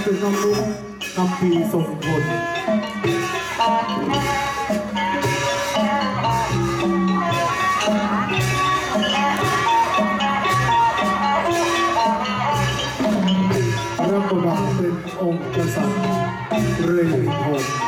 เป็นน้องนุ๊กคำพีทรงพลรับบทบาทเป็นองค์กษัตริย์เรนพงศ์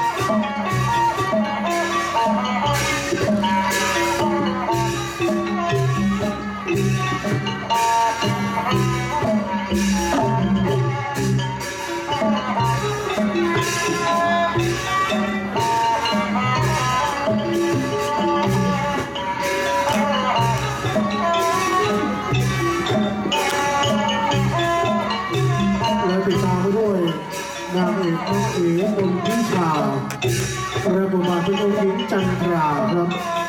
นางเอกน้องเอ๋มนทิชาและบทบาทเป็นองค์หญิงจันทราครับ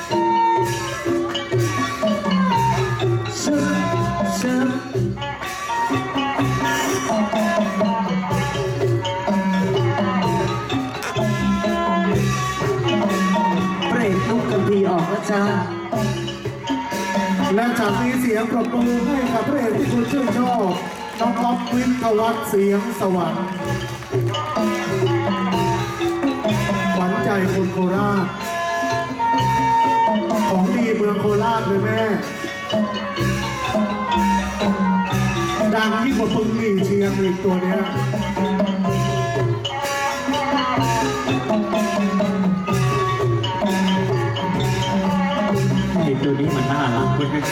เชิญเปรตลูกกัมพีออกนะจ๊ะและจากนี้เสียงปรบมือให้กับพระเอกที่คุณชื่นชอบน้องอ๊อฟวิทยวัฒน์เสียงสวรรค์ขวัญใจคนโคราชของดีเมืองโคราชเลยแม่ดังยิ่งกว่าปึงหลี่เชียงอีกตัวเนี้ยไอ้ตัวนี้มันน่ารักเว้ย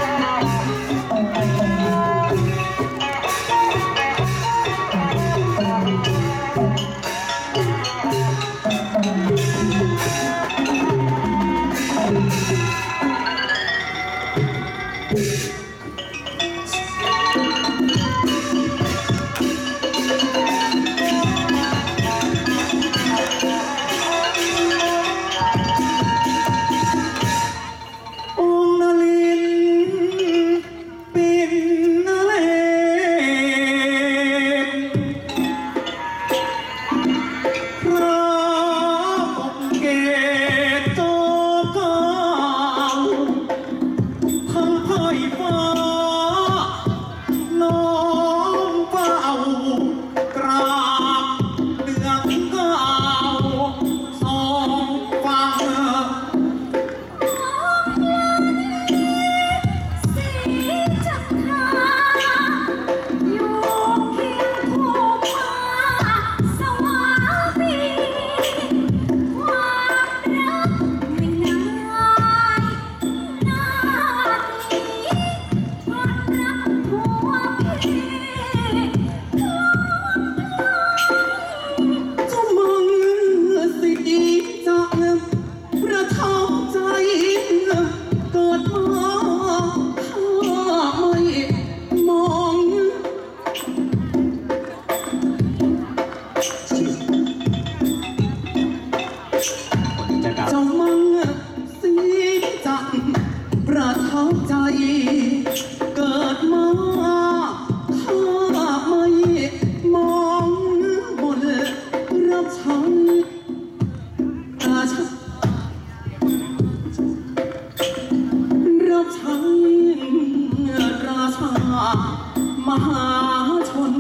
มหาชน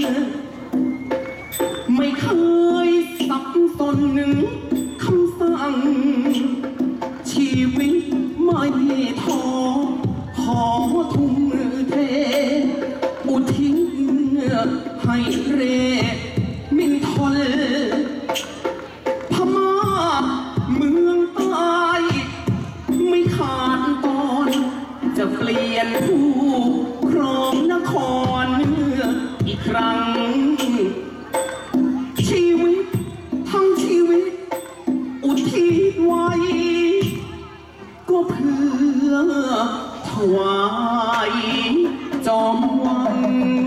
ไม่เคยสับสนคำสั่งชีวิตไม่ท้อขอทุ่มเทอุทิศให้เรมินทรพม่าเมืองใต้ไม่ขาดตอนจะเปลี่ยนผู้ครองนครอีกครั้งชีวิตทั้งชีวิตอุทิศไว้ก็เพื่อถวายจอมวัน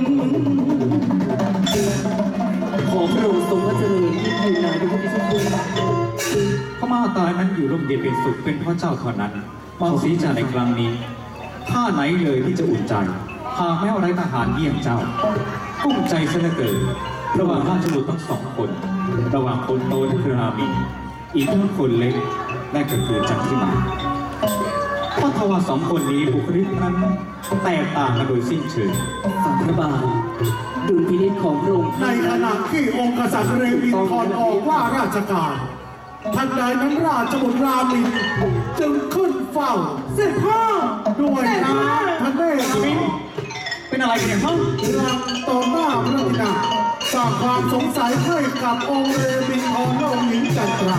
ขอพระองค์ทรงพระเจริญที่ยืนนานด้วยพระเจ้าพม่าตายนั้นอยู่ร่มเย็นเป็นสุขเป็นเพราะเจ้าเท่านั้นมองสีจาในครั้งนี้ข้าไหนเลยที่จะอุ่นใจหากแม้ว่าไร้ทหารเยี่ยงเจ้ากุ้มใจเสียเหลือเกินระหว่างราชบุตรทั้งสองคนระหว่างคนโตและคือรามินอีกทั้งคนเล็กและก็คือจันทิมาเพราะทว่าสองคนนี้บุคลิกนั้นแตกต่างกันโดยสิ้นเชิงฝ่าพระบาทดุลพินิจของพระองค์ในขณะที่องค์กษัตริย์เรวินทรออกว่าราชการทันใดนั้นราชบุตรรามินจึงขึ้นเฝ้าเสด็จพ่อด้วยน้ำพระเนตรเป็นอะไรกันเนี่ยฮะรังต่อหน้าพระบิดาสร้างความสงสัยให้กับองค์เรวินทรและองค์หญิงจันทรา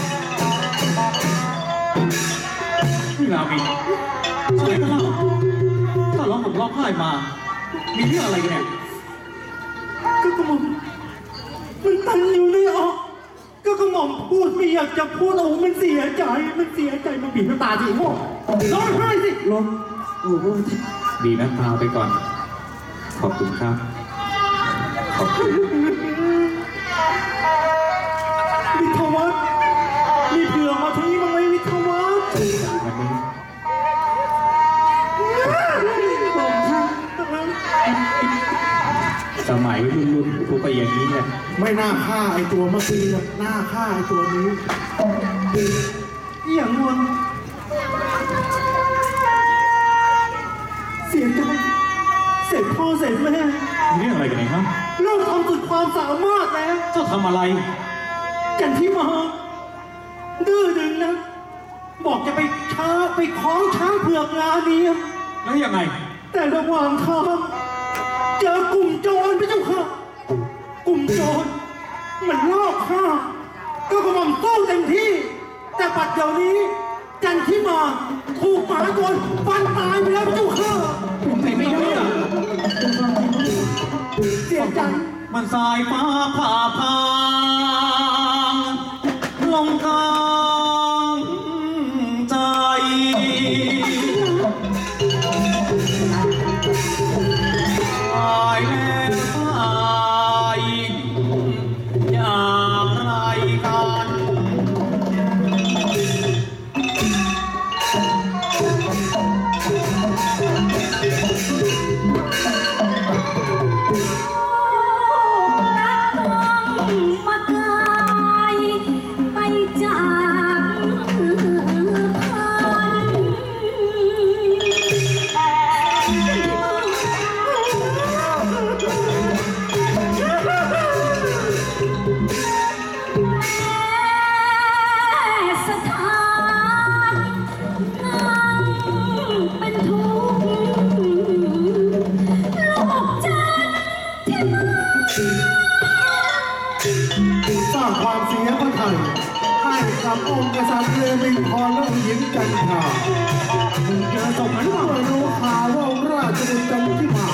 พี่รามินทำไมก็เล่าถ้าร้องผมร้องไห้มา มีเรื่องอะไรกันเนี่ยก็กระหม่อมมันตันอยู่ในออกก็กระหม่อมพูดไม่อยากจะพูดโอ้มันเสียใจมันบีบน้ำตาสิโง่ร้องไห้สิลงโอ้โหดีน้ำตาไปก่อน ขอบคุณครับ ขอบคุณวิทยาวัฒน์มีเผื่อมาทีมั้งไหมวิทยาวัฒน์วันนี้ สมัยรุ่นกูไปอย่างนี้เนี่ยไม่น่าฆ่าไอตัวเมื่อกี้นะน่าฆ่าไอตัวนี้อย่างงวนเสียใจเสร็จพ่อเสร็จแม่มีเรื่องอะไรกันเนี่ยฮะลูกทำสุดความสามารถแล้วเจ้าทำอะไรจันทิมาดื้อดึงนะ บอกจะไปคล้องช้างเผือกงานนี้แล้วยังไงแต่ระหว่างทางเจอกลุ่มโจรพี่เจ้าค่ะกลุ่มโจรมันลอบฆ่าก็กระหม่อมสู้เต็มที่ แต่ปัจเดี๋ยวนี้จันทิมาถูกหมาโจรฟันตายไปแล้วพี่เจ้าค่ะไม่รู้อ่ะเสียใจมันสายฟ้าผ่าพางลงกลางใจตายแล้วตายอย่างไรกันมาไกลไปจากสถานนั่งเป็นทุกข์โลกจันที่มาสร้างความเสียพระทัยให้กับองค์กษัตริย์เรวินทรและองค์หญิงจันทราเจอตกนั้นเมื่อรู้ข่าวว่าองค์ราชบุตรจันทิมา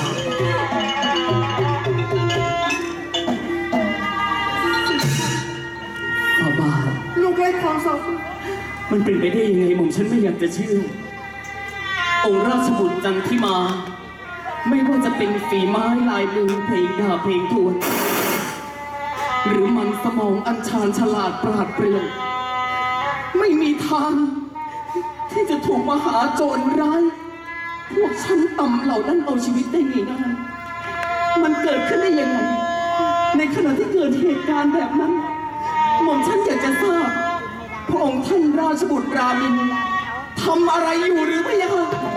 ฝ่าบาทลูกไร้ความสามารถมันเป็นไปได้ยังไงหม่อมฉันไม่อยากจะเชื่อ องค์ราชบุตรจันทิมา ไม่ว่าจะเป็นฝีไม้ลายมือเพลงดาบเพลงทวน หรือมันสมองอัญชานฉลาดปราดเปรื่อง ไม่มีทางที่จะถูกมหาโจรร้าย พวกชั้นต่ำเหล่านั้นเอาชีวิตได้ง่ายๆมันเกิดขึ้นได้ยังไง ในขณะที่เกิดเหตุการณ์แบบนั้น หม่อมฉันอยากจะทราบพระองค์ท่านราชบุตรรามินทำอะไรอยู่หรือไม่ยัง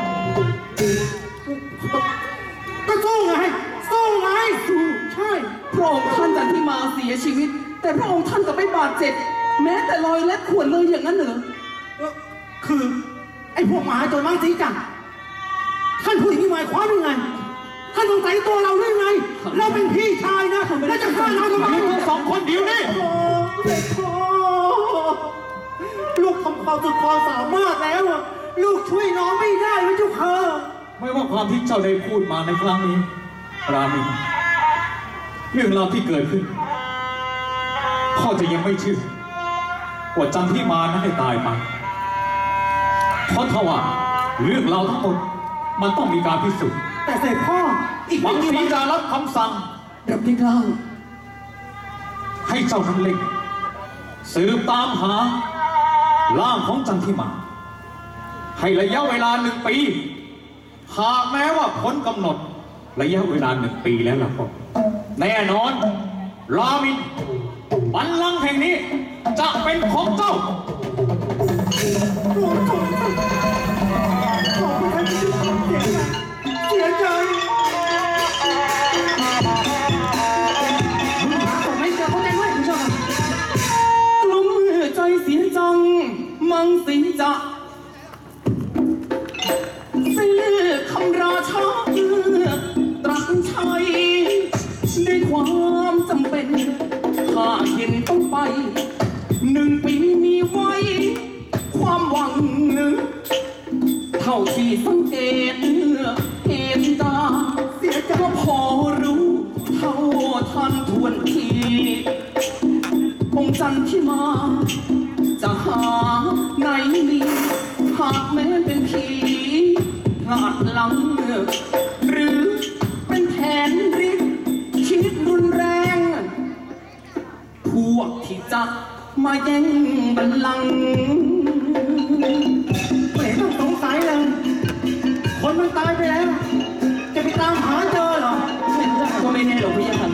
ก็สู้ไงสู้ไงสู้ใช่พระองค์ท่านจันทิมาเสียชีวิต แต่พระองค์ท่านก็ไม่บาดเจ็บ แม้แต่รอยเล็บข่วนเลยอย่างนั้นเหรอคือไอ้พวกหมาโจรมังสีจังท่านผู้หญิงนี่หมายความว่าไงท่านสงสัยตัวเราหรือไง เราเป็นพี่ชายนะแล้วจะฆ่าเราทำไมทั้งสองคนเดียวนี่โอ้เด็กพ่อลูกทำความสุดความสามารถแล้วอะลูกช่วยน้องไม่ได้ไหมเจ้าค่ะไม่ว่าความที่เจ้าได้พูดมาในครั้งนี้ รามิน เรื่องราวที่เกิดขึ้น พ่อจะยังไม่เชื่อว่าจันที่มานั้นได้ตายไปเพราะถ้าว่าเรื่องราวทั้งหมดมันต้องมีการพิสูจน์แต่เสด็จพ่ออีกบาไม่งกี่สีวันจะรับคำสั่งรับได้เล่าให้เจ้าทั้งเล็กสืบตามหาร่างของจันทิมา ให้ระยะเวลา1 ปี หากแม้ว่าพ้นกำหนดระยะเวลา1 ปีแล้วล่ะก็แน่นอน รามิน บัลลังก์แห่งนี้ จะเป็นของเจ้าเสียใจสิจะซื้อคำราชาตรัสใช้ด้วยความจำเป็นถ้าเห็นต้องไป1 ปีมีไว้ ความหวังเท่าที่สังเกตเห็นตาเสียใจก็พอรู้เท่าทันทวนทีองค์จันทร์ที่มาจะหาไหนมีหากแม้เป็นผีพลาดหลังหรือเป็นแผนริบคิดรุนแรงพวกที่จะมาแย่งบัลลังก์ไม่ต้องสงสัยเลยคนมันตายไปแล้ว จะไปตามหาเจอเหรอก็ไม่แน่หรอกพี่ยัน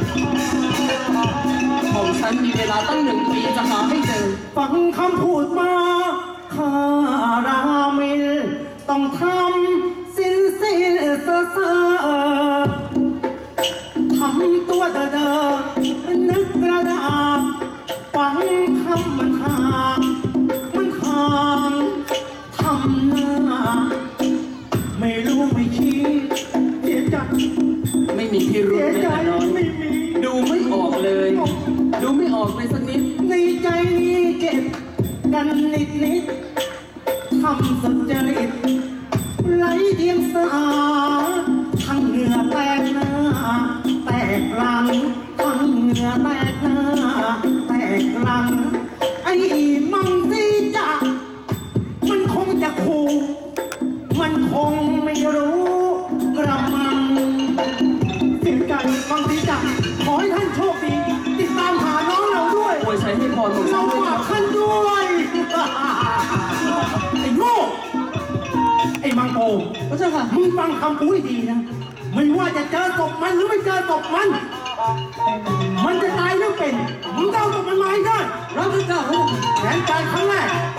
ของฉันมีเวลาตั้ง1 ปีจะหาให้เจอฟังคำพูดมาข้ารามิลต้องทำสิ้นเสอทำตัวเดอนึกกระดาษฟังคำมันหางทำหน้าไม่รู้ไม่คิดเสียใจไม่มีพิรุเสีธยใจแน่นอนไม่มีดูไม่ออกเลย ดูไม่ออกเลยสักนิดในใจนี้เก็บกันนิดทำสุดจริตไหลเดียงสาทั้งเหงื่อแตกหน้าแตกหลังทั้งเหงื่อแตกหน้าแตกหลังไอ้มังสีจะมันคงจะขู่มันคงไม่รู้กระมังเสียใจมังสีจะขอให้ท่านโชคดีติดตามหาน้องเราด้วยอวยชัยให้พรของฉัเรานด้วยฝาคกรับท่านด้วย ไอ้โง่ไอ้มังโปพระเจ้าค่ะมึงฟังคำกูให้ดีนะ ไม่ว่าจะเจอศพมันหรือไม่เจอศพมัน มันจะตายหรือเป็น มึงจะเอาศพมันมาให้ได้รับพระเจ้าแผนการครั้งแรก